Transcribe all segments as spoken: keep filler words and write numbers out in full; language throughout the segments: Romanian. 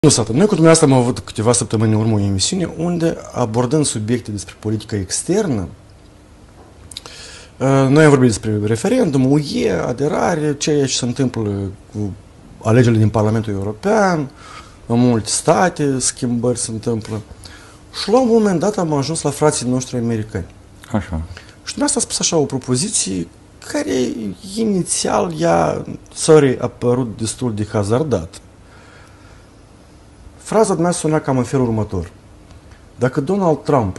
Nu, Sată, noi cu dumneavoastră am avut câteva săptămâni în urmă o emisiune unde, abordând subiecte despre politică externă, noi am vorbit despre referendum, U E, aderare, ceea ce se întâmplă cu alegerile din Parlamentul European, în multe state, schimbări se întâmplă. Și la un moment dat am ajuns la frații noștri americani. Așa. Și dumneavoastră a spus așa o propoziție care inițial ea, sorry, a părut destul de hazardat. Fraza dumneavoastră suna cam în felul următor. Dacă Donald Trump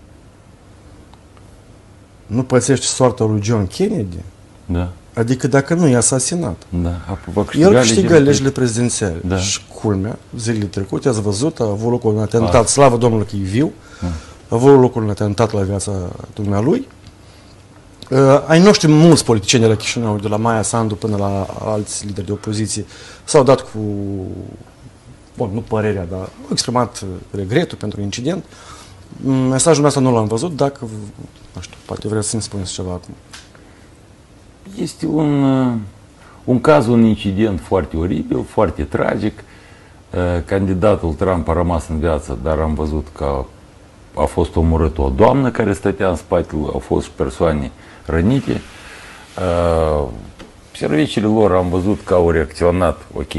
nu pățește soarta lui John Kennedy, da. Adică dacă nu e asasinat, da. el câștigă alegerile prezidențiale. Da. Și culmea, zilele trecute, ați văzut, a avut locul un atentat, a. slavă Domnului că e viu, a. a avut locul un atentat la viața dumnealui. Uh, ai noștri mulți politicieni de la Chișinău, de la Maia Sandu până la alți lideri de opoziție, s-au dat cu, bun, nu părerea, dar au exprimat regretul pentru incident. Mesajul ăsta nu l-am văzut, dacă, nu știu, poate vreți să-mi spuneți ceva acum. Este un, un caz, un incident foarte oribil, foarte tragic. Candidatul Trump a rămas în viață, dar am văzut că a fost omorât o doamnă care stătea în spatele, au fost persoane rănite. Serviciile lor am văzut că au reacționat, ok,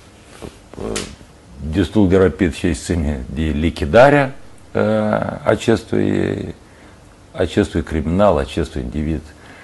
destul de rapid și ține de lichidarea acestui, acestui criminal, acestui individ.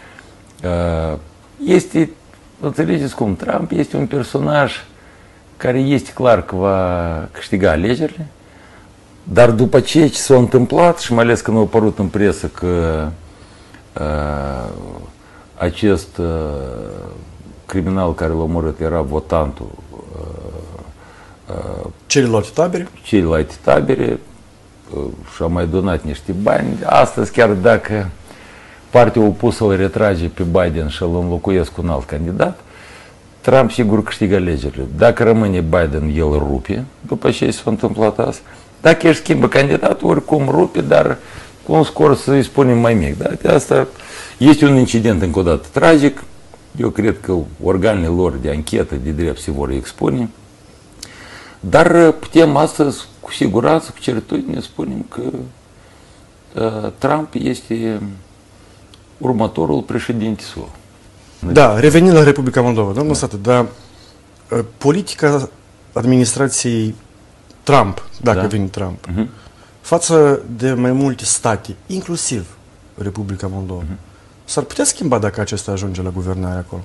Este, înțelegeți cum, Trump este un personaj care este clar că va câștiga alegerile, dar după ceea ce s-a întâmplat, și mai ales când a apărut în presă că uh, acest uh, criminal care l-a omorât era votantul uh, uh, celelalte tabere, celelalte tabere uh, și a mai donat niște bani, astăzi chiar dacă partea opusă o retrage pe Biden și îl înlocuiesc cu un alt candidat, Trump sigur câștigă alegerile. Dacă rămâne Biden, el rupe, după ce s-a întâmplat asta. Dacă își schimbă candidatul, oricum rupe, dar cu un scor, să-i spunem, mai mic. Da? De asta este un incident încă o dată tragic. Eu cred că organele lor de anchetă, de drept, se vor expune. Dar putem astăzi, cu siguranță, cu certitudine, spunem că uh, Trump este următorul președinte său. Da, revenind la Republica Moldova, domnul Sată, dar uh, politica administrației Trump, dacă da. vine Trump, uh-huh. față de mai multe state, inclusiv Republica Moldova, uh-huh. s-ar putea schimba dacă acesta ajunge la guvernare acolo?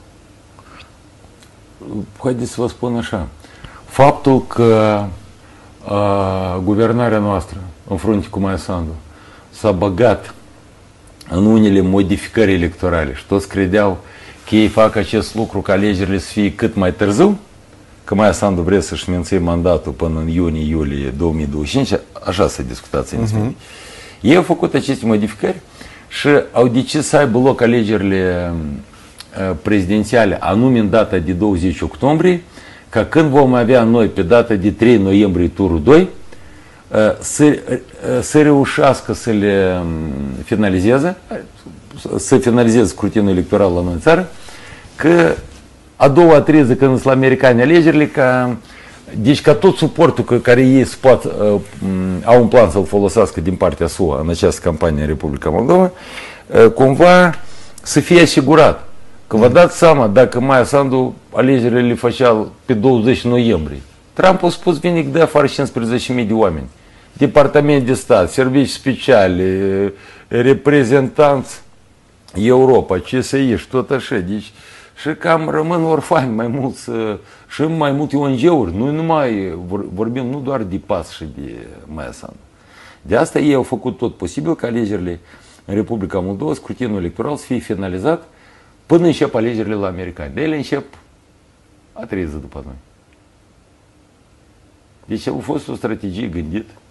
Haideți să vă spun așa. Faptul că uh, guvernarea noastră, în frunte cu Maia Sandu, s-a băgat în unele modificări electorale și toți credeau că ei fac acest lucru ca alegerile să fie cât mai târziu, că Maia Sandu vrea să-și menține mandatul până în iunie-iulie două mii douăzeci și cinci, așa s-a discutat în uh-huh. Ei au făcut aceste modificări și au decis să aibă loc alegerile prezidențiale anume în data de douăzeci octombrie, ca când vom avea noi pe data de trei noiembrie turul doi, să, să reușească să le finalizeze, să finalizeze scrutinul electoral la noi în țară, că a doua, a treia zi când sunt la americani alegerile, ca, deci ca tot suportul că, care ei pot, uh, au un plan să-l folosească din partea S U A în această campanie în Republica Moldova, uh, cumva să fie asigurat. Că vă dați seama, dacă Maia Sandu alegerile le făcea pe douăzeci noiembrie, Trump a spus vine de afară cincisprezece mii de oameni, departament de stat, servicii speciale, reprezentanți Europa, C S I și tot așa, deci și cam rămân orfani mai mulți și mai multe O N G-uri. Noi nu mai vorbim nu doar de P A S și de Maia Sandu. De asta ei au făcut tot posibil ca alegerile în Republica Moldova, scrutinul electoral să fie finalizat până încep alegerile la americani. De ele încep a treia zi după noi. Deci a fost o strategie gândită.